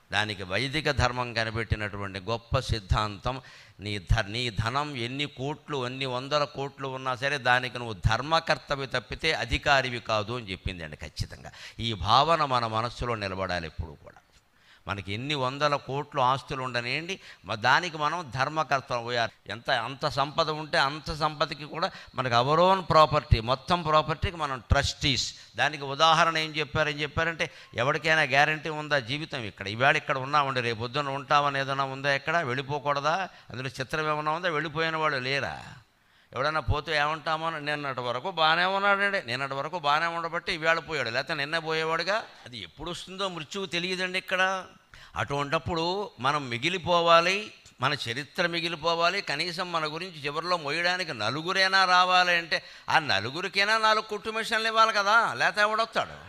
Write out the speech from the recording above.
దానికి వైదిక ధర్మం కనిపెట్టినటువంటి గొప్ప సిద్ధాంతం, నీ ధనం ఎన్ని కోట్లు ఎన్ని వందల కోట్లు ఉన్నా సరే దానికి నువ్వు ధర్మకర్తవి తప్పితే అధికారివి కాదు అని చెప్పిందండి. ఖచ్చితంగా ఈ భావన మన మనస్సులో నిలబడాలి ఎప్పుడు కూడా. మనకి ఎన్ని వందల కోట్లు ఆస్తులు ఉండనివ్వండి, దానికి మనం ధర్మకర్త. అంత సంపద ఉంటే అంత సంపదకి కూడా మనకు అవర్ ఓన్ ప్రాపర్టీ, మొత్తం ప్రాపర్టీకి మనం ట్రస్టీస్. దానికి ఉదాహరణ ఏం చెప్పారంటే ఎవరికైనా గ్యారంటీ ఉందా జీవితం? ఇవాళ ఇక్కడ ఉన్నామండి, రేపు పొద్దున్న ఉంటామని ఏదైనా ఉందా? ఎక్కడ వెళ్ళిపోకూడదా? అందులో చిత్రం ఏమైనా ఉందా? వెళ్ళిపోయిన వాళ్ళు లేరా? ఎవడన్నా పోతే ఏమంటామో, నిన్నటి వరకు బాగానే ఉన్నాడండి, నిన్నటి వరకు బాగానే ఉండబట్టి ఇవాళ పోయాడు, లేకపోతే నిన్న పోయేవాడుగా. అది ఎప్పుడు వస్తుందో మృత్యువు తెలియదండి ఇక్కడ. అటువంటప్పుడు మనం మిగిలిపోవాలి, మన చరిత్ర మిగిలిపోవాలి, కనీసం మన గురించి చివరిలో మోయడానికి నలుగురైనా రావాలి అంటే ఆ నలుగురికైనా 4 కుట్టు మిషన్లు ఇవ్వాలి కదా, లేకపోతే ఎవడొస్తాడు?